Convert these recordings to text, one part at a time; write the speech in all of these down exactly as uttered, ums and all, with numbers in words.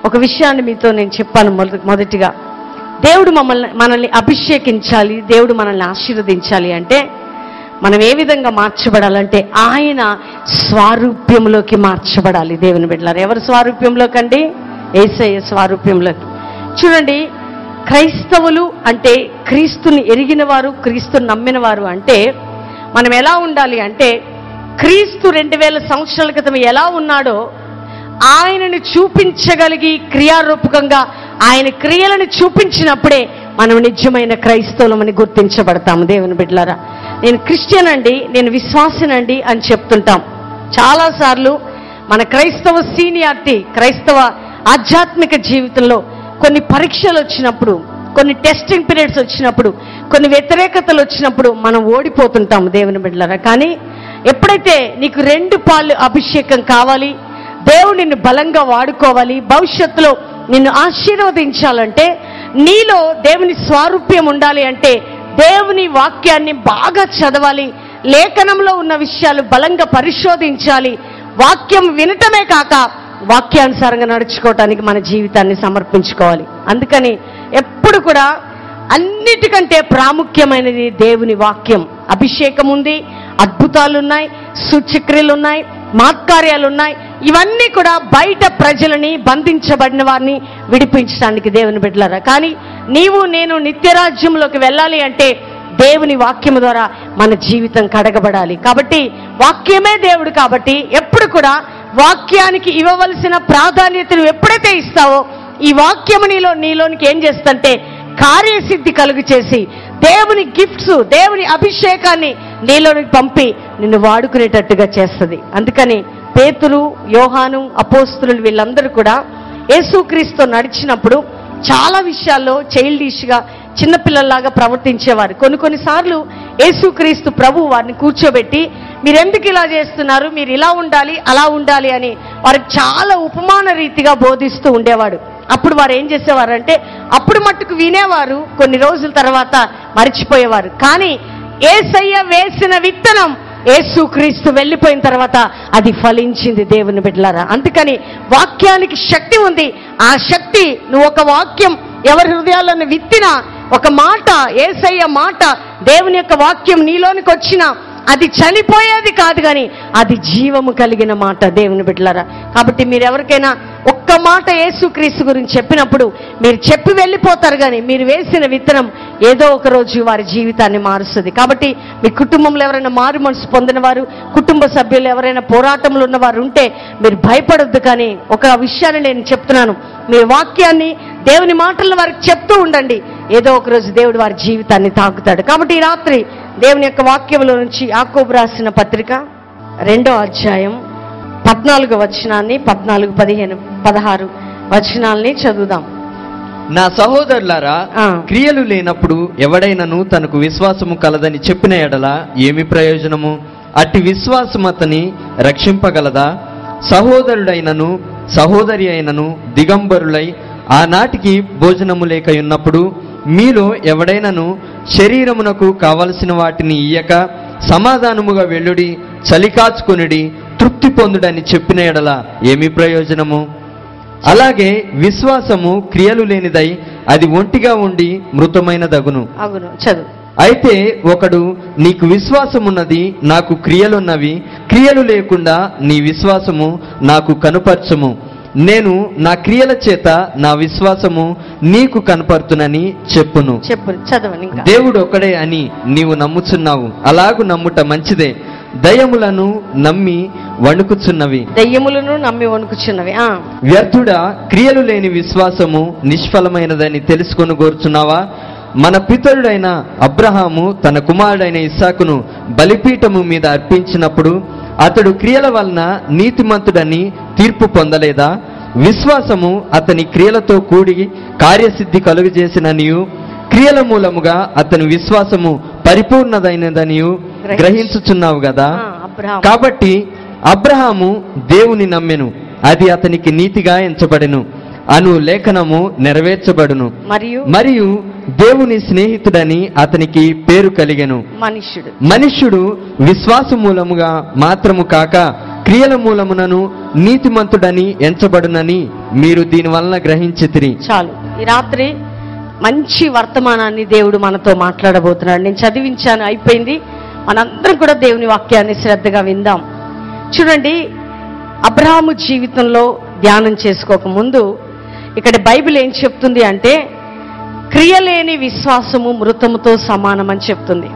ఒక విషయాన్ని మీతో నేను చెప్పాను. మొదటిగా దేవుడు మమ్మల్ని మనల్ని అభిషేకించాలి, దేవుడు మనల్ని ఆశీర్వదించాలి అంటే మనం ఏ విధంగా మార్చబడాలంటే ఆయన స్వారూప్యంలోకి మార్చబడాలి. దేవుని బిడ్డలారా, ఎవరి స్వారూప్యంలోకి అండి? యేసయ్య స్వారూప్యంలోకి. చూడండి, క్రైస్తవులు అంటే క్రీస్తుని ఎరిగిన వారు, క్రీస్తుని నమ్మిన వారు అంటే మనం ఎలా ఉండాలి అంటే క్రీస్తు రెండు వేల సంవత్సరాల క్రితం ఎలా ఉన్నాడో ఆయనని చూపించగలిగి క్రియారూపకంగా ఆయన క్రియలను చూపించినప్పుడే మనం నిజమైన క్రైస్తవులమని గుర్తించబడతాము. దేవుని బిడ్డలారా, నేను క్రిస్టియన్ అండి, నేను విశ్వాసినండి అని చెప్తుంటాం. చాలాసార్లు మన క్రైస్తవ సీనియారిటీ, క్రైస్తవ ఆధ్యాత్మిక జీవితంలో కొన్ని పరీక్షలు వచ్చినప్పుడు, కొన్ని టెస్టింగ్ పీరియడ్స్ వచ్చినప్పుడు, కొన్ని వ్యతిరేకతలు వచ్చినప్పుడు మనం ఓడిపోతుంటాము. దేవుని బిడ్డలారా, కానీ ఎప్పుడైతే నీకు రెండు పాలు అభిషేకం కావాలి, దేవుడు నిన్ను బలంగా వాడుకోవాలి, భవిష్యత్తులో నిన్ను ఆశీర్వదించాలంటే నీలో దేవుని స్వారూప్యం ఉండాలి అంటే దేవుని వాక్యాన్ని బాగా చదవాలి, లేఖనంలో ఉన్న విషయాలు బలంగా పరిశోధించాలి, వాక్యం వినటమే కాక వాక్యానుసారంగా నడుచుకోవటానికి మన జీవితాన్ని సమర్పించుకోవాలి. అందుకని ఎప్పుడు కూడా అన్నిటికంటే ప్రాముఖ్యమైనది దేవుని వాక్యం. అభిషేకం ఉంది, అద్భుతాలు ఉన్నాయి, సూచక్రియలు ఉన్నాయి, మాత్కార్యాలు ఉన్నాయి. ఇవన్నీ కూడా బయట ప్రజలని, బంధించబడిన వారిని విడిపించడానికి దేవుని బిడ్డలారా. కానీ నీవు నేను నిత్యరాజ్యంలోకి వెళ్ళాలి అంటే దేవుని వాక్యము ద్వారా మన జీవితం కడగబడాలి. కాబట్టి వాక్యమే దేవుడు. కాబట్టి ఎప్పుడు కూడా వాక్యానికి ఇవ్వవలసిన ప్రాధాన్యతను ఎప్పుడైతే ఇస్తావో ఈ వాక్యము నీలో నీలోనికి ఏం చేస్తుంటే కార్యసిద్ధి కలుగు చేసి దేవుని గిఫ్ట్స్, దేవుని అభిషేకాన్ని నీలోనికి పంపి నిన్ను వాడుకునేటట్టుగా చేస్తుంది. అందుకని పేతురు, యోహాను, అపోస్తులు వీళ్ళందరూ కూడా యేసుక్రీస్తు నడిచినప్పుడు చాలా విషయాల్లో చైల్డిష్గా, చిన్నపిల్లల్లాగా ప్రవర్తించేవారు. కొన్ని కొన్నిసార్లు యేసుక్రీస్తు ప్రభు వారిని కూర్చోబెట్టి మీరెందుకు ఇలా చేస్తున్నారు, మీరు ఇలా ఉండాలి, అలా ఉండాలి అని వారికి చాలా ఉపమాన రీతిగా బోధిస్తూ ఉండేవాడు. అప్పుడు వారు ఏం చేసేవారంటే అప్పుడు మట్టుకు వినేవారు, కొన్ని రోజుల తర్వాత మర్చిపోయేవారు. కానీ యేసయ్య వేసిన విత్తనం యేసుక్రీస్తు వెళ్ళిపోయిన తర్వాత అది ఫలించింది. దేవుని బిడ్డలారా, అందుకని వాక్యానికి శక్తి ఉంది. ఆ శక్తి నువ్వు ఒక వాక్యం ఎవరి హృదయాలను విత్తినా, ఒక మాట, యేసయ్య మాట, దేవుని యొక్క వాక్యం నీలోనికి వచ్చినా అది చనిపోయేది కాదు, కానీ అది జీవము కలిగిన మాట. దేవుని బిడ్డలారా, కాబట్టి మీరు ఎవరికైనా ఒక్క మాట యేసుక్రీస్తు గురించి చెప్పినప్పుడు మీరు చెప్పి వెళ్ళిపోతారు, కానీ మీరు వేసిన విత్తనం ఏదో ఒక రోజు వారి జీవితాన్ని మారుస్తుంది. కాబట్టి మీ కుటుంబంలో ఎవరైనా మారు మనసు పొందిన వారు, కుటుంబ సభ్యులు ఎవరైనా పోరాటంలో ఉన్నవారు ఉంటే మీరు భయపడొద్దు. కానీ ఒక విషయాన్ని నేను చెప్తున్నాను, మీ వాక్యాన్ని, దేవుని మాటలను వారికి చెప్తూ ఉండండి. ఏదో ఒక రోజు దేవుడు వారి జీవితాన్ని తాకుతాడు. కాబట్టి ఈ రాత్రి దేవుని యొక్క వాక్యంలో నుంచి యాకోబు రాసిన పత్రిక రెండో అధ్యాయం పద్నాలుగు వచనాన్ని, పద్నాలుగు పదిహేను పదహారు వచనాల్ని చదువుదాం. నా సహోదరులారా, క్రియలు లేనప్పుడు ఎవడైనను తనకు విశ్వాసము కలదని చెప్పిన ఎడల ఏమి ప్రయోజనము? అట్టి విశ్వాసము అతని రక్షింపగలదా? సహోదరుడైనను సహోదరి అయినను దిగంబరులై ఆనాటికి భోజనము లేక ఉన్నప్పుడు మీలో ఎవడైనను శరీరమునకు కావలసిన వాటిని ఇయ్యక సమాధానముగా వెళ్ళుడి, చలికాచుకొనుడి, తృప్తి పొందుడని చెప్పిన ఎడల ఏమి ప్రయోజనము? అలాగే విశ్వాసము క్రియలు లేనిదై అది ఒంటిగా ఉండి మృతమైన దగును. చదువు. అయితే ఒకడు నీకు విశ్వాసమున్నది, నాకు క్రియలున్నవి, క్రియలు లేకుండా నీ విశ్వాసము నాకు కనుపరచము, నేను నా క్రియల చేత నా విశ్వాసము నీకు కనపడుతునని చెప్పును. చదవని. దేవుడు ఒకడే అని నీవు నమ్ముచున్నావు, అలాగు నమ్ముట మంచిదే. దయ్యములను నమ్మి వణుకుచున్నవి దయ్యములను నమ్మి వణుకుచున్నవి వ్యర్థుడా, క్రియలు లేని విశ్వాసము నిష్ఫలమైనదని తెలుసుకొని కోరుచున్నావా? మన పితరుడైన అబ్రహాము తన కుమారుడైన ఇస్సాకును బలిపీఠము మీద అర్పించినప్పుడు అతడు క్రియల వలన నీతిమంతుడని తీర్పు పొందలేదా? విశ్వాసము అతని క్రియలతో కూడి కార్యసిద్ధి కలుగజేసిననియు, క్రియల మూలముగా అతని విశ్వాసము పరిపూర్ణదైనదనియు గ్రహించుచున్నావు కదా. కాబట్టి అబ్రహాము దేవుని నమ్మెను, అది అతనికి నీతిగా ఎంచబడెను అను లేఖనము నెరవేర్చబడును. మరియు మరియు దేవుని స్నేహితుడని అతనికి పేరు కలిగెను. మనుష్యుడు మనుష్యుడు విశ్వాస మూలముగా మాత్రము కాక క్రియల మూలమునను నీతిమంతుడని ఎంచబడునని మీరు దీని వలన గ్రహించితిరి. చాలు. ఈ రాత్రి మంచి వర్తమానాన్ని దేవుడు మనతో మాట్లాడబోతున్నాడు. నేను చదివించాను, అయిపోయింది. మనందరం కూడా దేవుని వాక్యాన్ని శ్రద్ధగా విందాం. చూడండి, అబ్రహాము జీవితంలో ధ్యానం చేసుకోక ముందు ఇక్కడ బైబిల్ ఏం చెప్తుంది అంటే, క్రియలేని విశ్వాసము మృతముతో సమానం అని చెప్తుంది.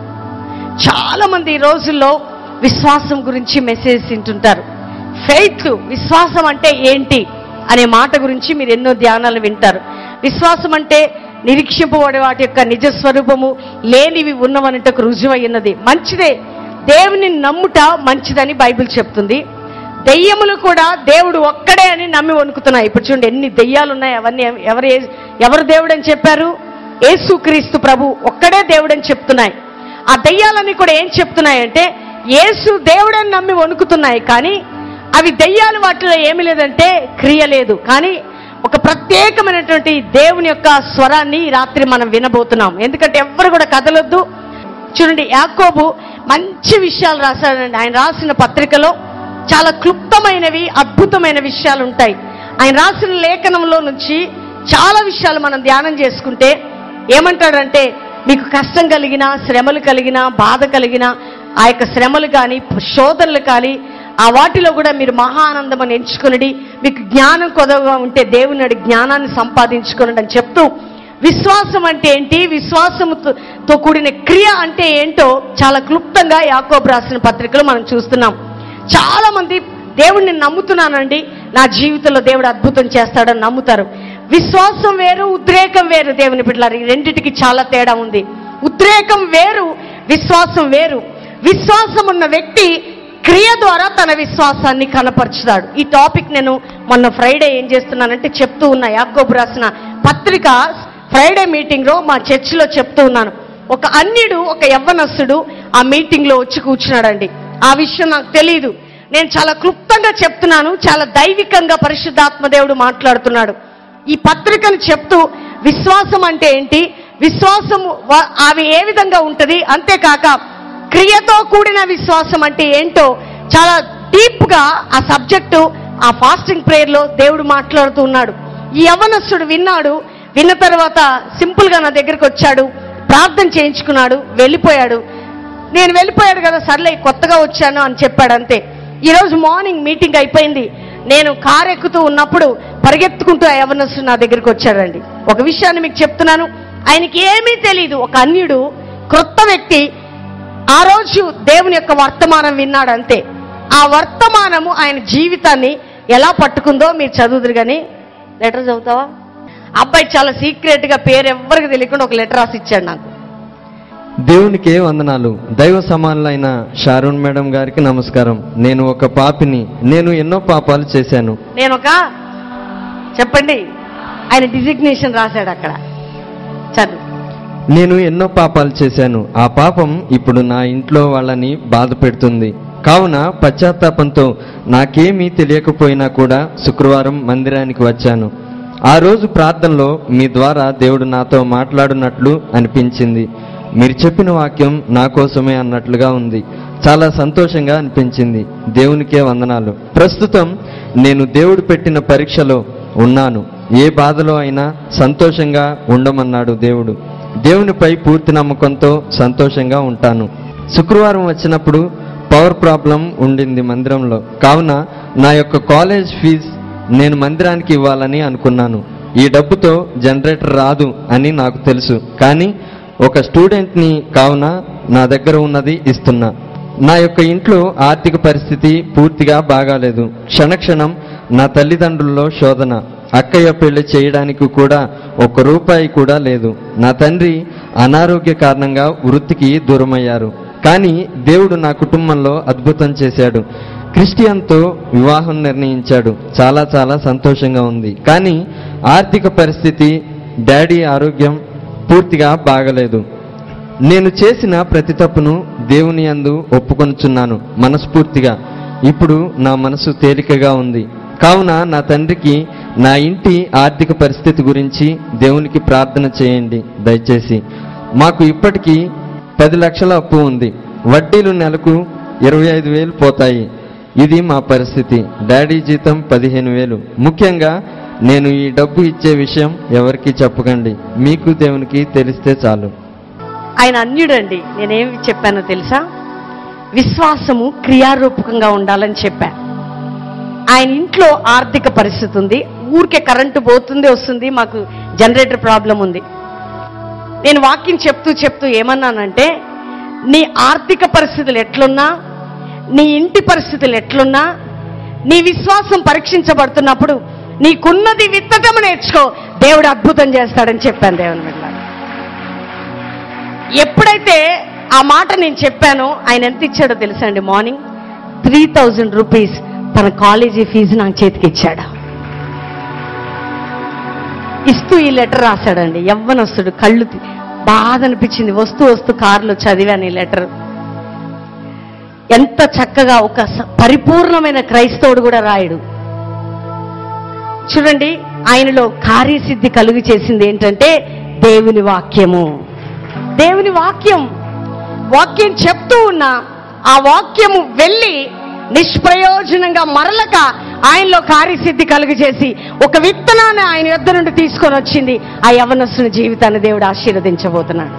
చాలా మంది ఈ రోజుల్లో విశ్వాసం గురించి మెసేజ్ వింటుంటారు. ఫెయిత్, విశ్వాసం అంటే ఏంటి అనే మాట గురించి మీరు ఎన్నో ధ్యానాలు వింటారు. విశ్వాసం అంటే నిరీక్షింపబడే వాటి యొక్క నిజ స్వరూపము, లేనివి ఉన్నవన్నట్టుకు రుజువైనది. మంచిదే, దేవుని నమ్ముట మంచిదని బైబిల్ చెప్తుంది. దెయ్యములు కూడా దేవుడు ఒక్కడే అని నమ్మి వణుకుతున్నాయి. ఇప్పుడు చూడండి ఎన్ని దెయ్యాలు ఉన్నాయి. అవన్నీ ఎవరు ఎవరు దేవుడు అని చెప్పారు? యేసుక్రీస్తు ప్రభు ఒక్కడే దేవుడు అని చెప్తున్నాయి. ఆ దెయ్యాలన్నీ కూడా ఏం చెప్తున్నాయంటే, యేసు దేవుడని నమ్మి వణుకుతున్నాయి. కానీ అవి దెయ్యాలు, వాటిలో ఏమి లేదంటే క్రియ లేదు. కానీ ఒక ప్రత్యేకమైనటువంటి దేవుని యొక్క స్వరాన్ని ఈ రాత్రి మనం వినబోతున్నాం. ఎందుకంటే ఎవ్వరు కూడా కదలొద్దు. చూడండి, యాకోబు మంచి విషయాలు రాశాడండి. ఆయన రాసిన పత్రికలో చాలా క్లుప్తమైనవి, అద్భుతమైన విషయాలు ఉంటాయి. ఆయన రాసిన లేఖనంలో నుంచి చాలా విషయాలు మనం ధ్యానం చేసుకుంటే ఏమంటాడంటే, మీకు కష్టం కలిగినా, శ్రమలు కలిగినా, బాధ కలిగినా, ఆ యొక్క శ్రమలు కానీ శోధనలు కానీ ఆ వాటిలో కూడా మీరు మహా ఆనందమని ఎంచుకునడి, మీకు జ్ఞానం కొదవగా ఉంటే దేవుని అడి జ్ఞానాన్ని సంపాదించుకునండి అని చెప్తూ, విశ్వాసం అంటే ఏంటి, విశ్వాసంతో కూడిన క్రియ అంటే ఏంటో చాలా క్లుప్తంగా యాకోబు రాసిన పత్రికలో మనం చూస్తున్నాం. చాలా మంది దేవుణ్ణి నమ్ముతున్నానండి, నా జీవితంలో దేవుడు అద్భుతం చేస్తాడని నమ్ముతారు. విశ్వాసం వేరు, ఉద్రేకం వేరు. దేవుని బిడ్డలారా, ఈ రెండిటికి చాలా తేడా ఉంది. ఉద్రేకం వేరు, విశ్వాసం వేరు. విశ్వాసం ఉన్న వ్యక్తి క్రియ ద్వారా తన విశ్వాసాన్ని కనపరుచుతాడు. ఈ టాపిక్ నేను మొన్న ఫ్రైడే ఏం చేస్తున్నానంటే చెప్తూ ఉన్నా. యాకోబు రాసిన పత్రిక ఫ్రైడే మీటింగ్లో మా చర్చిలో చెప్తూ ఉన్నాను. ఒక అన్యుడు, ఒక యవ్వనస్తుడు ఆ మీటింగ్లో వచ్చి కూర్చున్నాడండి. ఆ విషయం నాకు తెలియదు. నేను చాలా క్లుప్తంగా చెప్తున్నాను. చాలా దైవికంగా పరిశుద్ధాత్మ దేవుడు మాట్లాడుతున్నాడు. ఈ పత్రికను చెప్తూ విశ్వాసం అంటే ఏంటి, విశ్వాసం అవి ఏ విధంగా ఉంటుంది, అంతేకాక క్రియతో కూడిన విశ్వాసం అంటే ఏంటో చాలా డీప్గా ఆ సబ్జెక్టు ఆ ఫాస్టింగ్ ప్రేయర్లో దేవుడు మాట్లాడుతూ ఉన్నాడు. ఈ యవ్వనస్తుడు విన్నాడు. విన్న తర్వాత సింపుల్గా నా దగ్గరికి వచ్చాడు, ప్రార్థన చేయించుకున్నాడు, వెళ్ళిపోయాడు. నేను వెళ్ళిపోయాడు కదా, సర్లే కొత్తగా వచ్చాను అని చెప్పాడు, అంతే. ఈరోజు మార్నింగ్ మీటింగ్ అయిపోయింది. నేను కారు ఎక్కుతూ ఉన్నప్పుడు పరిగెత్తుకుంటూ ఆ యవ్వనస్తుడు నా దగ్గరికి వచ్చాడండి. ఒక విషయాన్ని మీకు చెప్తున్నాను, ఆయనకి ఏమీ తెలియదు. ఒక అన్యుడు, క్రొత్త వ్యక్తి. ఆ రోజు దేవుని యొక్క వర్తమానం విన్నాడు, అంతే. ఆ వర్తమానము ఆయన జీవితాన్ని ఎలా పట్టుకుందో మీరు చదువుదురు. కానీ లెటర్ చదువుతావా? అబ్బాయి చాలా సీక్రెట్ గా పేరు ఎవ్వరికి తెలియకుండా ఒక లెటర్ రాసి ఇచ్చాడు నాకు. దేవునికే వందనాలు. దైవ సమానులైన షారూన్ మేడం గారికి నమస్కారం. నేను ఒక పాపిని. నేను ఎన్నో పాపాలు చేశాను. నేను ఒక చెప్పండి ఆయన డిజిగ్నేషన్ రాశాడు అక్కడ, చదువు. నేను ఎన్నో పాపాలు చేశాను. ఆ పాపం ఇప్పుడు నా ఇంట్లో వాళ్ళని బాధ పెడుతుంది. కావున పశ్చాత్తాపంతో నాకేమీ తెలియకపోయినా కూడా శుక్రవారం మందిరానికి వచ్చాను. ఆ రోజు ప్రార్థనలో మీ ద్వారా దేవుడు నాతో మాట్లాడున్నట్లు అనిపించింది. మీరు చెప్పిన వాక్యం నా కోసమే అన్నట్లుగా ఉంది. చాలా సంతోషంగా అనిపించింది. దేవునికే వందనాలు. ప్రస్తుతం నేను దేవుడు పెట్టిన పరీక్షలో ఉన్నాను. ఏ బాధలో అయినా సంతోషంగా ఉండమన్నాడు దేవుడు. దేవునిపై పూర్తి నమ్మకంతో సంతోషంగా ఉంటాను. శుక్రవారం వచ్చినప్పుడు పవర్ ప్రాబ్లం ఉండింది మందిరంలో. కావున నా యొక్క కాలేజ్ ఫీజు నేను మందిరానికి ఇవ్వాలని అనుకున్నాను. ఈ డబ్బుతో జనరేటర్ రాదు అని నాకు తెలుసు. కానీ ఒక స్టూడెంట్ని కావున నా దగ్గర ఉన్నది ఇస్తున్నా. నా యొక్క ఇంట్లో ఆర్థిక పరిస్థితి పూర్తిగా బాగాలేదు. క్షణక్షణం నా తల్లిదండ్రుల్లో శోధన. అక్కయ్య పెళ్లి చేయడానికి కూడా ఒక్క రూపాయి కూడా లేదు. నా తండ్రి అనారోగ్య కారణంగా వృత్తికి దూరమయ్యారు. కానీ దేవుడు నా కుటుంబంలో అద్భుతం చేశాడు. క్రిస్టియన్తో వివాహం నిర్ణయించాడు. చాలా చాలా సంతోషంగా ఉంది. కానీ ఆర్థిక పరిస్థితి, డాడీ ఆరోగ్యం పూర్తిగా బాగలేదు. నేను చేసిన ప్రతి తప్పును దేవుని యందు ఒప్పుకొనుచున్నాను మనస్ఫూర్తిగా. ఇప్పుడు నా మనసు తేలికగా ఉంది. కావున నా తండ్రికి నా ఇంటి ఆర్థిక పరిస్థితి గురించి దేవునికి ప్రార్థన చేయండి దయచేసి. మాకు ఇప్పటికీ పది లక్షల అప్పు ఉంది. వడ్డీలు నెలకు ఇరవై ఐదు వేలు పోతాయి. ఇది మా పరిస్థితి. డాడీ జీతం పదిహేను వేలు. ముఖ్యంగా నేను ఈ డబ్బు ఇచ్చే విషయం ఎవరికి చెప్పకండి, మీకు దేవునికి తెలిస్తే చాలు. ఆయన అన్యుడండి. నేనేమి చెప్పానో తెలుసా? విశ్వాసము క్రియారూపకంగా ఉండాలని చెప్పా. ఆయన ఇంట్లో ఆర్థిక పరిస్థితి ఉంది, ఊరికే కరెంటు పోతుంది వస్తుంది, మాకు జనరేటర్ ప్రాబ్లం ఉంది. నేను వాక్యం చెప్తూ చెప్తూ ఏమన్నానంటే, నీ ఆర్థిక పరిస్థితులు ఎట్లున్నా, నీ ఇంటి పరిస్థితులు ఎట్లున్నా, నీ విశ్వాసం పరీక్షించబడుతున్నప్పుడు నీకున్నది విత్తటం నేర్చుకో, దేవుడు అద్భుతం చేస్తాడని చెప్పాను. దేవుని బిడ్డ, ఎప్పుడైతే ఆ మాట నేను చెప్పానో ఆయన ఎంత ఇచ్చాడో తెలుసా అండి? మార్నింగ్ త్రీ థౌజండ్ రూపీస్ తన కాలేజీ ఫీజు నాకు చేతికి ఇచ్చాడు. ఇస్తూ ఈ లెటర్ రాశాడండి. యవ్వనస్తుడు, కళ్ళు బాధ అనిపించింది. వస్తూ వస్తూ కారులో చదివాను ఈ లెటర్. ఎంత చక్కగా ఒక పరిపూర్ణమైన క్రైస్తవుడు కూడా రాయడు. చూడండి, ఆయనలో కార్యసిద్ధి కలుగు చేసింది ఏంటంటే దేవుని వాక్యము. దేవుని వాక్యం వాక్యం చెప్తూ ఉన్న ఆ వాక్యము వెళ్ళి నిష్ప్రయోజనంగా మరలక ఆయనలో కార్యసిద్ధి కలుగు చేసి ఒక విత్తనాన్ని ఆయన యొద్ద నుండి తీసుకొని వచ్చింది. ఆ యవనస్తుని జీవితాన్ని దేవుడు ఆశీర్వదించబోతున్నాడు.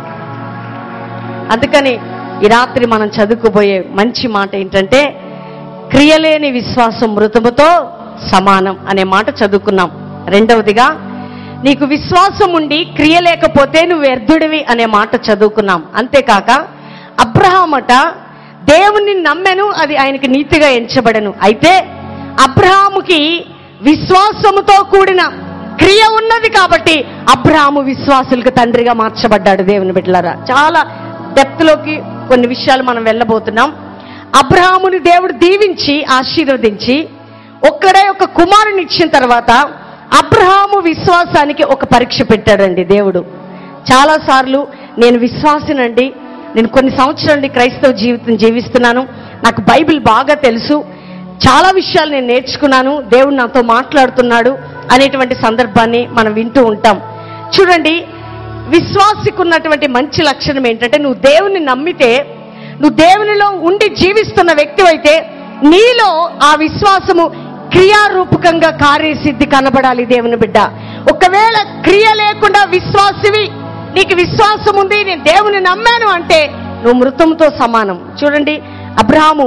అందుకని ఈ రాత్రి మనం చదువుకోబోయే మంచి మాట ఏంటంటే, క్రియలేని విశ్వాసం మృతముతో సమానం అనే మాట చదువుకున్నాం. రెండవదిగా, నీకు విశ్వాసం ఉండి క్రియ లేకపోతే నువ్వు వ్యర్థుడివి అనే మాట చదువుకున్నాం. అంతేకాక అబ్రహామట దేవుణ్ణి నమ్మెను, అది ఆయనకి నీతిగా ఎంచబడను. అయితే అబ్రహాముకి విశ్వాసముతో కూడిన క్రియ ఉన్నది కాబట్టి అబ్రహాము విశ్వాసులకు తండ్రిగా మార్చబడ్డాడు. దేవుని బిడ్డలారా, చాలా డెప్త్లోకి కొన్ని విషయాలు మనం వెళ్ళబోతున్నాం. అబ్రహాముని దేవుడు దీవించి ఆశీర్వదించి ఒక్కడే ఒక కుమారుని ఇచ్చిన తర్వాత అబ్రహాము విశ్వాసానికి ఒక పరీక్ష పెట్టాడండి దేవుడు. చాలాసార్లు నేను విశ్వాసినండి, నేను కొన్ని సంవత్సరాల నుండి క్రైస్తవ జీవితం జీవిస్తున్నాను, నాకు బైబిల్ బాగా తెలుసు, చాలా విషయాలు నేను నేర్చుకున్నాను, దేవుడు నాతో మాట్లాడుతున్నాడు అనేటువంటి సందర్భాన్ని మనం వింటూ ఉంటాం. చూడండి, విశ్వాసికి ఉన్నటువంటి మంచి లక్షణం ఏంటంటే, నువ్వు దేవుని నమ్మితే, నువ్వు దేవునిలో ఉండి జీవిస్తున్న వ్యక్తి అయితే నీలో ఆ విశ్వాసము క్రియారూపకంగా కార్యసిద్ధి కనబడాలి. దేవుని బిడ్డ, ఒకవేళ క్రియ లేకుండా విశ్వాసివి, నీకు విశ్వాసం ఉంది, నేను దేవుని నమ్మాను అంటే నువ్వు మృతంతో సమానం. చూడండి, అబ్రహాము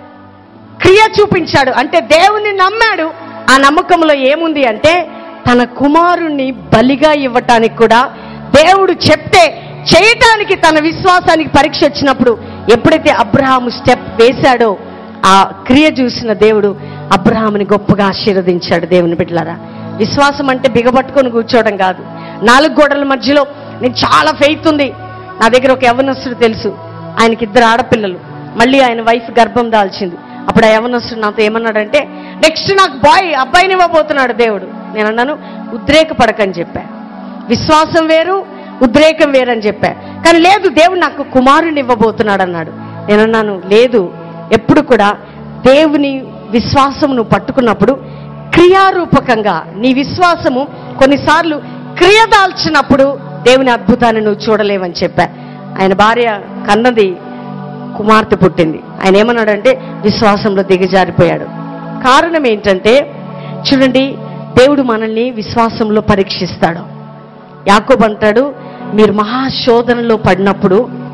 క్రియ చూపించాడు, అంటే దేవుని నమ్మాడు. ఆ నమ్మకంలో ఏముంది అంటే, తన కుమారుణ్ణి బలిగా ఇవ్వటానికి కూడా దేవుడు చెప్తే చేయటానికి తన విశ్వాసానికి పరీక్ష వచ్చినప్పుడు ఎప్పుడైతే అబ్రహాము స్టెప్ వేశాడో ఆ క్రియ చూసిన దేవుడు అబ్రహాముని గొప్పగా ఆశీర్వదించాడు. దేవుని బిడ్డలారా, విశ్వాసం అంటే బిగబట్టుకొని కూర్చోవడం కాదు. నాలుగు గోడల మధ్యలో నేను చాలా ఫెయిత్ ఉంది. నా దగ్గర ఒక యవనస్తుడు తెలుసు, ఆయనకి ఇద్దరు ఆడపిల్లలు, మళ్ళీ ఆయన వైఫ్ గర్భం దాల్చింది. అప్పుడు ఆ యవనస్తుడు నాతో ఏమన్నాడంటే, నెక్స్ట్ నాకు బాయ్ అబ్బాయిని ఇవ్వబోతున్నాడు దేవుడు. నేను అన్నాను, ఉద్రేకపడకని చెప్పా. విశ్వాసం వేరు, ఉద్రేకం వేరని చెప్పా. కానీ లేదు, దేవుడు నాకు కుమారుని ఇవ్వబోతున్నాడు అన్నాడు. నేను అన్నాను, లేదు, ఎప్పుడు కూడా దేవుని విశ్వాసం నువ్వు పట్టుకున్నప్పుడు క్రియారూపకంగా నీ విశ్వాసము కొన్నిసార్లు క్రియ దాల్చినప్పుడు దేవుని అద్భుతాన్ని నువ్వు చూడలేవని చెప్పా. ఆయన భార్య కన్నది, కుమార్తె పుట్టింది. ఆయన ఏమన్నాడంటే విశ్వాసంలో దిగజారిపోయాడు. కారణం ఏంటంటే, చూడండి, దేవుడు మనల్ని విశ్వాసంలో పరీక్షిస్తాడు. యాకోబు అంటాడు, మీరు మహాశోధనలో పడినప్పుడు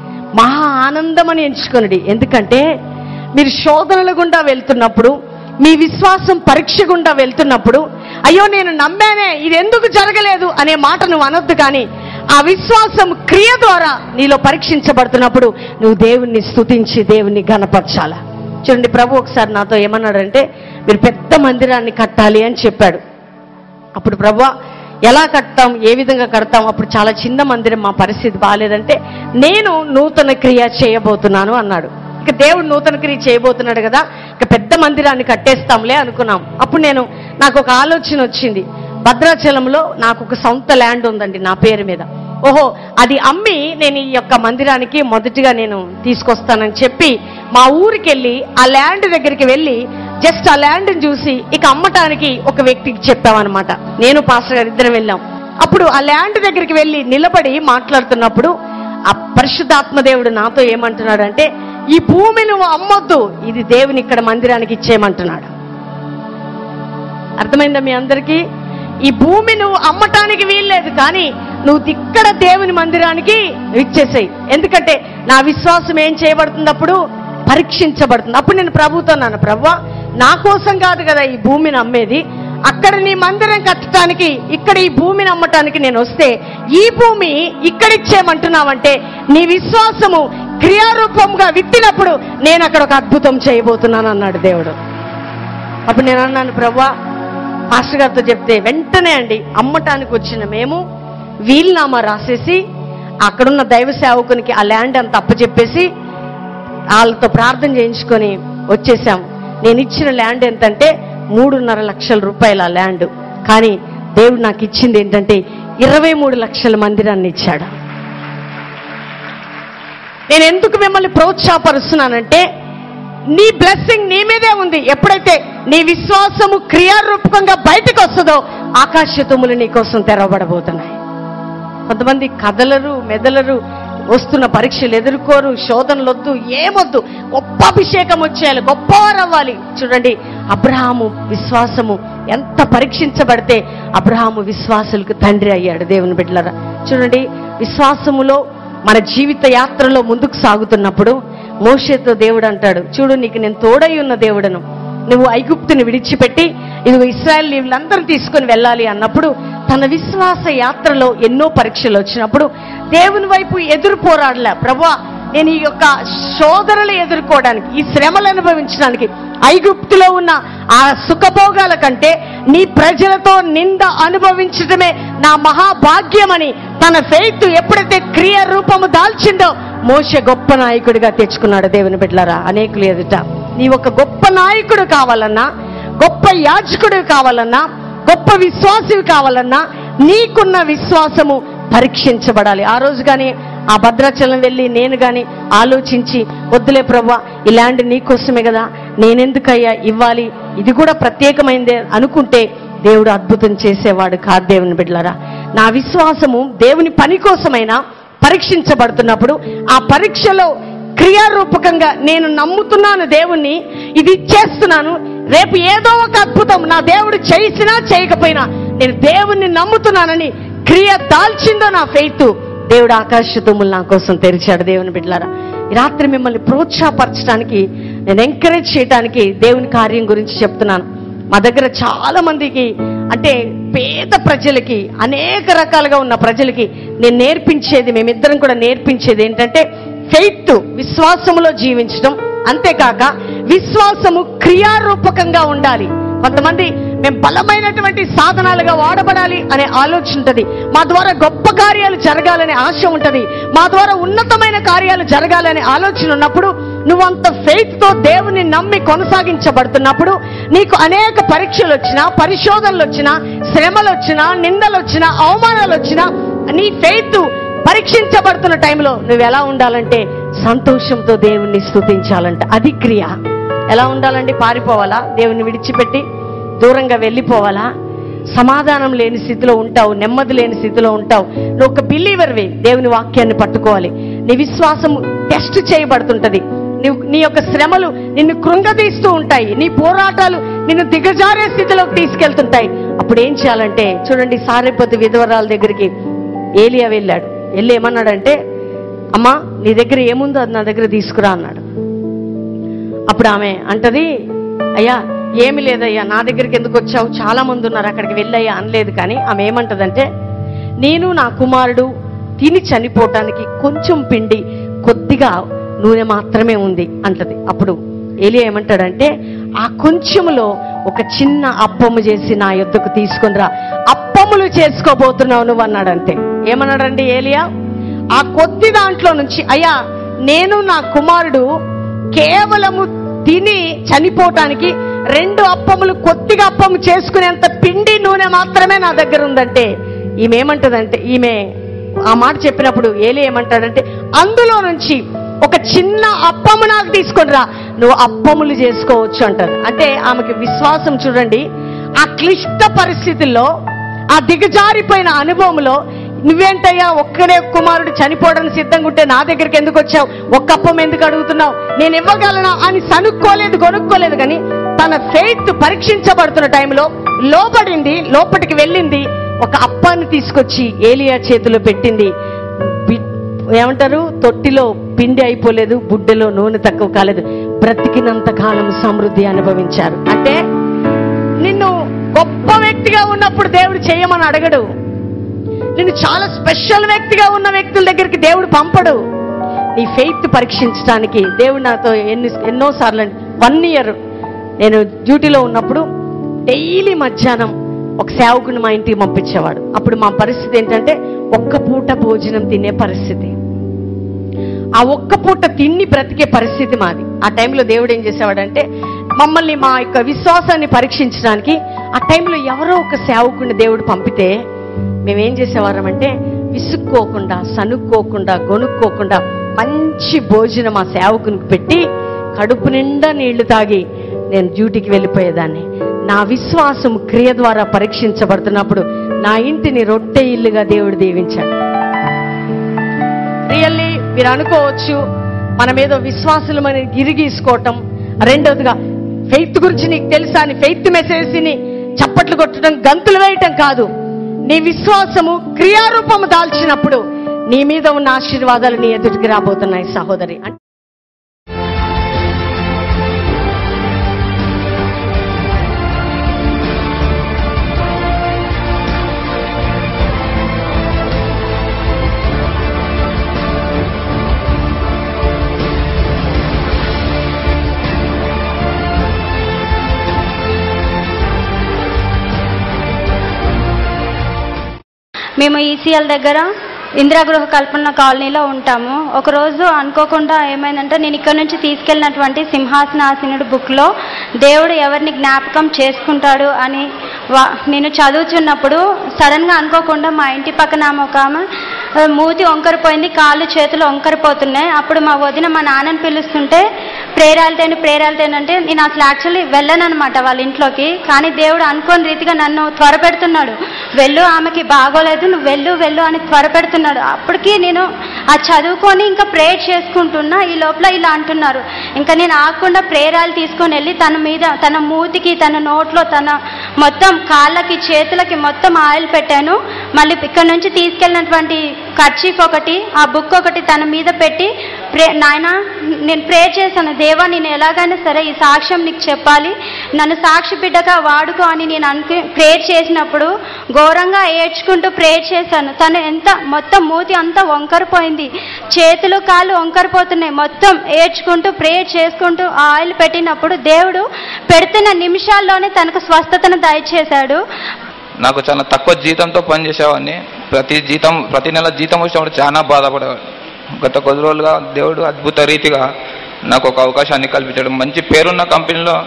మహా ఆనందం అని ఎంచుకొనడి. ఎందుకంటే మీరు శోధనల గుండా వెళ్తున్నప్పుడు, మీ విశ్వాసం పరీక్ష గుండా వెళ్తున్నప్పుడు, అయ్యో నేను నమ్మానే, ఇది ఎందుకు జరగలేదు అనే మాట నువ్వు అనొద్దు. కానీ ఆ విశ్వాసం క్రియ ద్వారా నీలో పరీక్షించబడుతున్నప్పుడు నువ్వు దేవుణ్ణి స్తుతించి దేవుణ్ణి ఘనపరచాలా. చూడండి, ప్రభు ఒకసారి నాతో ఏమన్నాడంటే, మీరు పెద్ద మందిరాన్ని కట్టాలి అని చెప్పాడు. అప్పుడు ప్రభువా ఎలా కడతాం, ఏ విధంగా కడతాం? అప్పుడు చాలా చిన్న మందిరం, మా పరిస్థితి బాగాలేదంటే, నేను నూతన క్రియ చేయబోతున్నాను అన్నాడు. ఇక దేవుడు నూతన క్రియ చేయబోతున్నాడు కదా, ఇక పెద్ద మందిరాన్ని కట్టేస్తాంలే అనుకున్నాం. అప్పుడు నేను నాకు ఒక ఆలోచన వచ్చింది. భద్రాచలంలో నాకు ఒక సొంత ల్యాండ్ ఉందండి నా పేరు మీద. ఓహో, అది అమ్మి నేను ఈ యొక్క మందిరానికి మొదటిగా నేను తీసుకొస్తానని చెప్పి మా ఊరికి వెళ్ళి ఆ ల్యాండ్ దగ్గరికి వెళ్ళి జస్ట్ ఆ ల్యాండ్ని చూసి ఇక అమ్మటానికి ఒక వ్యక్తికి చెప్పామన్నమాట. నేను పాస్టర్ గారు ఇద్దరం వెళ్ళాం. అప్పుడు ఆ ల్యాండ్ దగ్గరికి వెళ్ళి నిలబడి మాట్లాడుతున్నప్పుడు ఆ పరిశుద్ధాత్మదేవుడు నాతో ఏమంటున్నాడంటే, ఈ భూమి నువ్వు అమ్మొద్దు, ఇది దేవుని ఇక్కడ మందిరానికి ఇచ్చేయమంటున్నాడు. అర్థమైందా మీ అందరికీ? ఈ భూమి నువ్వు అమ్మటానికి వీల్లేదు, కానీ నువ్వు ఇక్కడ దేవుని మందిరానికి ఇచ్చేసేయి. ఎందుకంటే నా విశ్వాసం ఏం చేయబడుతుంది? అప్పుడు పరీక్షించబడుతుంది. అప్పుడు నేను ప్రభుతో అన్నాను, ప్రభువా నా కోసం కాదు కదా ఈ భూమిని అమ్మేది, అక్కడ నీ మందిరం కట్టడానికి ఇక్కడ ఈ భూమిని అమ్మటానికి నేను వస్తే ఈ భూమి ఇక్కడిచ్చేయమంటున్నావంటే నీ విశ్వాసము క్రియారూపంగా విత్తినప్పుడు నేను అక్కడ ఒక అద్భుతం చేయబోతున్నాను అన్నాడు దేవుడు. అప్పుడు నేను అన్నాను, ప్రభువా మాస్టర్ గారితో చెప్తే వెంటనే అండి అమ్మటానికి వచ్చిన మేము వీలునామా రాసేసి అక్కడున్న దైవ సేవకునికి ఆ ల్యాండ్ అంతా అప్పచెప్పేసి వాళ్ళతో ప్రార్థన చేయించుకొని వచ్చేసాం. నేను ఇచ్చిన ల్యాండ్ ఎంతంటే మూడున్నర లక్షల రూపాయల ల్యాండ్. కానీ దేవుడు నాకు ఇచ్చింది ఏంటంటే ఇరవై మూడు లక్షల మందిరాన్ని ఇచ్చాడు. నేను ఎందుకు మిమ్మల్ని ప్రోత్సాహపరుస్తున్నానంటే నీ బ్లెస్సింగ్ నీ మీదే ఉంది. ఎప్పుడైతే నీ విశ్వాసము క్రియారూపకంగా బయటకు వస్తుందో ఆకాశ తుమ్ములు నీ కోసం తెరవబడబోతున్నాయి. కొంతమంది కదలరు, మెదలరు, వస్తున్న పరీక్షలు ఎదుర్కోరు, శోధనలు వద్దు, ఏమొద్దు, గొప్ప అభిషేకం వచ్చేయాలి, గొప్పవారు అవ్వాలి. చూడండి అబ్రహాము విశ్వాసము ఎంత పరీక్షించబడితే అబ్రహాము విశ్వాసులకు తండ్రి అయ్యాడు. దేవుని బిడ్డలారా చూడండి, విశ్వాసములో మన జీవిత యాత్రలో ముందుకు సాగుతున్నప్పుడు మోషేతో దేవుడు అంటాడు, చూడు నీకు నేను తోడై ఉన్న దేవుడను, నువ్వు ఐగుప్తుని విడిచిపెట్టి ఇదిగో ఇశ్రాయేల్ వీళ్ళందరూ తీసుకొని వెళ్ళాలి అన్నప్పుడు తన విశ్వాస యాత్రలో ఎన్నో పరీక్షలు వచ్చినప్పుడు దేవుని వైపు ఎదురు పోరాడలే. ప్రభువా నేను ఈ యొక్క శోధనలు ఎదుర్కోవడానికి, ఈ శ్రమలు అనుభవించడానికి, ఐగుప్తులో ఉన్న ఆ సుఖభోగాల కంటే నీ ప్రజలతో నింద అనుభవించడమే నా మహాభాగ్యమని తన ఫెయిత్ ఎప్పుడైతే క్రియ రూపము దాల్చిందో మోషే గొప్ప నాయకుడిగా తెచ్చుకున్నాడు. దేవుని బిడ్డలారా అనేకులు ఎదుట నీ ఒక గొప్ప నాయకుడు కావాలన్నా, గొప్ప యాజకుడు కావాలన్నా, గొప్ప విశ్వాసివి కావాలన్నా నీకున్న విశ్వాసము పరీక్షించబడాలి. ఆ రోజు కానీ ఆ భద్రాచలం వెళ్ళి నేను కానీ ఆలోచించి వద్దులే ప్రభువా ఈ ల్యాండ్ నీకోసమే కదా, నేనెందుకయ్యా ఇవ్వాలి, ఇది కూడా ప్రత్యేకమైందే అనుకుంటే దేవుడు అద్భుతం చేసేవాడు కాదు. దేవుని బిడ్డలారా నా విశ్వాసము దేవుని పని కోసమైనా పరీక్షించబడుతున్నప్పుడు ఆ పరీక్షలో క్రియారూపకంగా నేను నమ్ముతున్నాను దేవుణ్ణి, ఇది ఇచ్చేస్తున్నాను, రేపు ఏదో ఒక అద్భుతం నా దేవుడు చేసినా చేయకపోయినా నేను దేవుణ్ణి నమ్ముతున్నానని క్రియ దాల్చిందో నా ఫెయిత్, దేవుడు ఆకాశ తుమ్ములు నా కోసం తెరిచాడు. దేవుని బిడ్డలారా ఈ రాత్రి మిమ్మల్ని ప్రోత్సాహపరచడానికి, నేను ఎంకరేజ్ చేయడానికి దేవుని కార్యం గురించి చెప్తున్నాను. మా దగ్గర చాలా మందికి అంటే పేద ప్రజలకి, అనేక రకాలుగా ఉన్న ప్రజలకి నేను నేర్పించేది, మేమిద్దరం కూడా నేర్పించేది ఏంటంటే ఫెయిత్, విశ్వాసములో జీవించడం, అంతేకాక విశ్వాసము క్రియారూపకంగా ఉండాలి. కొంతమంది మేము బలమైనటువంటి సాధనాలుగా వాడబడాలి అనే ఆలోచన ఉంటుంది, మా ద్వారా గొప్ప కార్యాలు జరగాలనే ఆశ ఉంటుంది, మా ద్వారా ఉన్నతమైన కార్యాలు జరగాలనే ఆలోచన ఉన్నప్పుడు నువ్వంత ఫెయిత్ తో దేవుని నమ్మి కొనసాగించబడుతున్నప్పుడు నీకు అనేక పరీక్షలు వచ్చినా, పరిశోధనలు వచ్చినా, శ్రమలు వచ్చినా, నిందలు వచ్చినా, అవమానాలు వచ్చినా నీ ఫెయిత్ పరీక్షించబడుతున్న టైంలో నువ్వు ఎలా ఉండాలంటే సంతోషంతో దేవుణ్ణి స్తుతించాలంట. అది క్రియ. ఎలా ఉండాలండి? పారిపోవాలా? దేవుని విడిచిపెట్టి దూరంగా వెళ్ళిపోవాలా? సమాధానం లేని స్థితిలో ఉంటావు, నెమ్మది లేని స్థితిలో ఉంటావు. నువ్వు ఒక బిలీవర్వి, దేవుని వాక్యాన్ని పట్టుకోవాలి. నీ విశ్వాసము టెస్ట్ చేయబడుతుంటది. నువ్వు నీ యొక్క శ్రమలు నిన్ను కృంగతీస్తూ ఉంటాయి, నీ పోరాటాలు నిన్ను దిగజారే స్థితిలోకి తీసుకెళ్తుంటాయి. అప్పుడు ఏం చేయాలంటే చూడండి, సారెపతి విధవరాల దగ్గరికి ఏలియా వెళ్ళాడు. వెళ్ళి ఏమన్నాడంటే, అమ్మా నీ దగ్గర ఏముందో అది నా దగ్గర తీసుకురా అన్నాడు. అప్పుడు ఆమె అంటది, అయ్యా ఏమి లేదయ్యా, నా దగ్గరికి ఎందుకు వచ్చావు, చాలా మంది ఉన్నారు అక్కడికి వెళ్ళయ్యా అనలేదు. కానీ ఆమె ఏమంటదంటే, నేను నా కుమారుడు తిని చనిపోవటానికి కొంచెం పిండి, కొద్దిగా నూనె మాత్రమే ఉంది అంటది. అప్పుడు ఏలియా ఏమంటాడంటే, ఆ కొంచెములో ఒక చిన్న అప్పము చేసి నా యొద్దకు తీసుకొని రా, అప్పములు చేసుకోబోతున్నావు నువ్వు అన్నాడంతే. ఏమన్నాడండి ఏలియా? ఆ కొద్ది దాంట్లో నుంచి, అయ్యా నేను నా కుమారుడు కేవలము తిని చనిపోవటానికి రెండు అప్పములు, కొద్దిగా అప్పము చేసుకునేంత పిండి నూనె మాత్రమే నా దగ్గర ఉందంటే ఈమె ఏమంటదంటే, ఈమె ఆ మాట చెప్పినప్పుడు ఏలి ఏమంటాడంటే, అందులో నుంచి ఒక చిన్న అప్పము నాకు తీసుకొని రా, నువ్వు అప్పములు చేసుకోవచ్చు అంటారు. అంటే ఆమెకి విశ్వాసం చూడండి, ఆ క్లిష్ట పరిస్థితుల్లో, ఆ దిగజారిపోయిన అనుభవంలో నువ్వేంటయ్యా ఒక్కడే కుమారుడు చనిపోవడానికి సిద్ధంగా ఉంటే నా దగ్గరికి ఎందుకు వచ్చావు, ఒక్క అప్పం ఎందుకు అడుగుతున్నావు, నేను ఇవ్వగలనా అని సనుక్కోలేదు, కొనుక్కోలేదు. కానీ తన ఫెయిత్ పరీక్షించబడుతున్న టైంలో లోబడింది, లోపలికి వెళ్ళింది, ఒక అప్పాన్ని తీసుకొచ్చి ఏలియా చేతిలో పెట్టింది. ఏమంటారు, తొట్టిలో పిండి అయిపోలేదు, బుడ్డలో నూనె తక్కువ కాలేదు, బ్రతికినంత కాలం సమృద్ధి అనుభవించారు. అంటే నిన్ను గొప్ప వ్యక్తిగా ఉన్నప్పుడు దేవుడు చేయమని అడగడు, నిన్ను చాలా స్పెషల్ వ్యక్తిగా ఉన్న వ్యక్తుల దగ్గరికి దేవుడు పంపడు. నీ ఫెయిత్ పరీక్షించడానికి దేవుడు నాతో ఎన్ని ఎన్నోసార్లు వన్ ఇయర్ నేను డ్యూటీలో ఉన్నప్పుడు డైలీ మధ్యాహ్నం ఒక సేవకుని మా ఇంటికి పంపించేవాడు. అప్పుడు మా పరిస్థితి ఏంటంటే ఒక్క పూట భోజనం తినే పరిస్థితి, ఆ ఒక్క పూట తిన్ని బ్రతికే పరిస్థితి మాది. ఆ టైంలో దేవుడు ఏం చేసేవాడంటే మమ్మల్ని మా యొక్క విశ్వాసాన్ని పరీక్షించడానికి ఆ టైంలో ఎవరో ఒక సేవకుని దేవుడు పంపితే మేమేం చేసేవారం అంటే విసుక్కోకుండా, సనుక్కోకుండా, గొనుక్కోకుండా మంచి భోజనం ఆ సేవకునికి పెట్టి కడుపు నిండా నీళ్లు తాగి నేను డ్యూటీకి వెళ్ళిపోయేదాన్ని. నా విశ్వాసం క్రియ ద్వారా పరీక్షించబడుతున్నప్పుడు నా ఇంటిని రొట్టె ఇల్లుగా దేవుడు దీవించాడు. రియల్లీ మీరు అనుకోవచ్చు మనం ఏదో విశ్వాసులు మనం గిరిగీసుకోవటం, రెండోదిగా ఫెయిత్ గురించి నీకు తెలుసా అని ఫెయిత్ మెసేజ్ని చప్పట్లు కొట్టడం, గంతులు వేయటం కాదు. నీ విశ్వాసము క్రియారూపము దాల్చినప్పుడు నీ మీద ఉన్న ఆశీర్వాదాలు నీ ఎదుటికి రాబోతున్నాయి సహోదరి. మేము ఈసీఎల్ దగ్గర ఇందిరాగృహ కల్పన కాలనీలో ఉంటాము. ఒకరోజు అనుకోకుండా ఏమైందంటే నేను ఇక్కడ నుంచి తీసుకెళ్ళినటువంటి సింహాసనాసనుడు బుక్లో దేవుడు ఎవరిని జ్ఞాపకం చేసుకుంటాడు అని నేను చదువుతున్నప్పుడు సడన్గా అనుకోకుండా మా ఇంటి పక్కన ఒక ఆమె మూతి వంకరిపోయింది, కాళ్ళు చేతులు వంకరిపోతున్నాయి. అప్పుడు మా వదిన మా నాన్నని పిలుస్తుంటే ప్రేరాలు తేను ప్రేరాలు తేను అంటే నేను అసలు యాక్చువల్లీ వెళ్ళనమాట వాళ్ళ ఇంట్లోకి. కానీ దేవుడు అనుకోని రీతిగా నన్ను త్వరపెడుతున్నాడు, వెళ్ళు ఆమెకి బాగోలేదు నువ్వు వెళ్ళు వెళ్ళు అని త్వరపెడుతున్నాడు. అప్పటికి నేను ఆ చదువుకొని ఇంకా ప్రేయర్ చేసుకుంటున్నా, ఈ లోపల ఇలా అంటున్నారు. ఇంకా నేను ఆగకుండా ప్రేరాలు తీసుకొని వెళ్ళి తన మీద, తన మూతికి, తన నోట్లో, తన మొత్తం కాళ్ళకి చేతులకి మొత్తం ఆయిల్ పెట్టాను. మళ్ళీ ఇక్కడ నుంచి తీసుకెళ్ళినటువంటి కర్చీఫ్ ఒకటి, ఆ బుక్ ఒకటి తన మీద పెట్టి ప్రే నాయన నేను ప్రేయర్ చేశాను, దేవా నేను ఎలాగైనా సరే ఈ సాక్ష్యం నీకు చెప్పాలి, నన్ను సాక్షి బిడ్డగా వాడుకో అని నేను అనుకు ప్రేయర్ చేసినప్పుడు ఘోరంగా ఏడ్చుకుంటూ ప్రేయర్ చేశాను. తను ఎంత మొత్తం మూతి అంతా వంకరిపోయింది, చేతులు కాళ్ళు వంకరిపోతున్నాయి. మొత్తం ఏడ్చుకుంటూ ప్రేయర్ చేసుకుంటూ ఆయిల్ పెట్టినప్పుడు దేవుడు పెడుతున్న నిమిషాల్లోనే తనకు స్వస్థతను దయచేశాడు. నాకు చాలా తక్కువ జీతంతో పనిచేసేవాడిని. ప్రతి జీతం ప్రతి నెల జీతం వచ్చినప్పుడు చాలా బాధపడేవాడిని. గత కొద్ది రోజులుగా దేవుడు అద్భుత రీతిగా నాకు ఒక అవకాశాన్ని కల్పించాడు. మంచి పేరున్న కంపెనీలో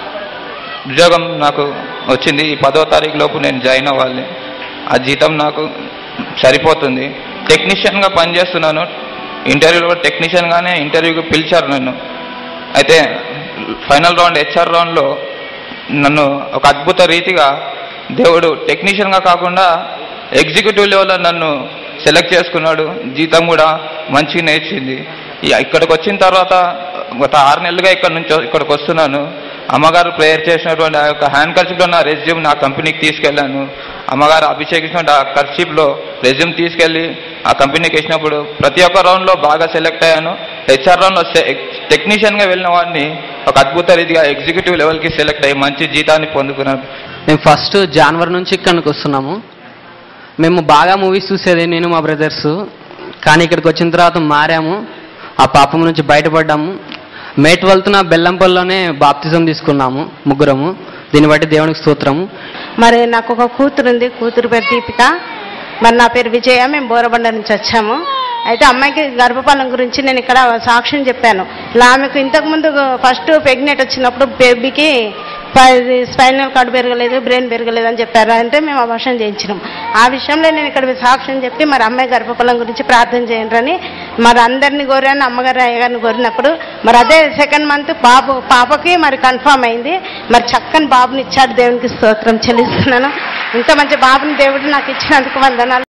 ఉద్యోగం నాకు వచ్చింది. ఈ పదో తారీఖు లోపు నేను జాయిన్ అవ్వాలి. ఆ జీతం నాకు సరిపోతుంది. టెక్నీషియన్గా పనిచేస్తున్నాను. ఇంటర్వ్యూలో టెక్నీషియన్గానే ఇంటర్వ్యూకి పిలిచారు నన్ను. అయితే ఫైనల్ రౌండ్ హెచ్ఆర్ రౌండ్లో నన్ను ఒక అద్భుత రీతిగా దేవుడు టెక్నీషియన్గా కాకుండా ఎగ్జిక్యూటివ్ లెవెల్లో నన్ను సెలెక్ట్ చేసుకున్నాడు. జీతం కూడా మంచిగా నేర్చింది. ఇక్కడికి వచ్చిన తర్వాత గత ఆరు నెలలుగా ఇక్కడ నుంచి ఇక్కడికి వస్తున్నాను. అమ్మగారు ప్రేయర్ చేసినటువంటి ఆ యొక్క హ్యాండ్ కర్చీప్లో నా రెజ్యూమ్ నా కంపెనీకి తీసుకెళ్ళాను. అమ్మగారు అభిషేకించిన ఆ కర్చీప్లో రెజ్యూమ్ తీసుకెళ్ళి ఆ కంపెనీకి వేసినప్పుడు ప్రతి ఒక్క రౌండ్లో బాగా సెలెక్ట్ అయ్యాను. హెచ్ఆర్ రౌండ్లో టెక్నీషియన్గా వెళ్ళిన వాడిని ఒక అద్భుత రీతిగా ఎగ్జిక్యూటివ్ లెవెల్కి సెలెక్ట్ అయ్యి మంచి జీతాన్ని పొందుకున్నాను. మేము ఫస్ట్ జనవరి నుంచి ఇక్కడికి వస్తున్నాము. మేము బాగా మూవీస్ చూసేది నేను మా బ్రదర్స్. కానీ ఇక్కడికి వచ్చిన తర్వాత మారాము, ఆ పాపం నుంచి బయటపడ్డాము. మే ట్వెల్త్న బెల్లంపల్లిలోనే బాప్తిజం తీసుకున్నాము ముగ్గురము. దీన్ని బట్టి దేవునికి స్తోత్రము. మరి నాకు ఒక కూతురు ఉంది, కూతురు పేరు దీపిక. మరి నా పేరు విజయ. మేము బోరబండ నుంచి వచ్చాము. అయితే అమ్మాయికి గర్భఫలం గురించి నేను ఇక్కడ సాక్ష్యం చెప్పాను. ఇలా ఆమెకు ఇంతకుముందు ఫస్ట్ ప్రెగ్నెంట్ వచ్చినప్పుడు బేబీకి స్పైనల్ కార్డు పెరగలేదు, బ్రెయిన్ పెరగలేదు అని చెప్పారు. అంటే మేము అబార్షన్ చేయించినాం. ఆ విషయంలో నేను ఇక్కడ సాక్ష్యం చెప్పి మరి అమ్మాయి గర్భఫలం గురించి ప్రార్థన చేయండి మరి అందరినీ కోరాను. అమ్మగారు అయ్యగారిని కోరినప్పుడు మరి అదే సెకండ్ మంత్ బాబు పాపకి మరి కన్ఫామ్ అయింది. మరి చక్కని బాబుని ఇచ్చాడు. దేవునికి స్తోత్రం చెల్లిస్తున్నాను. ఇంత మంచి బాబుని దేవుడు నాకు ఇచ్చినందుకు వందనాలు.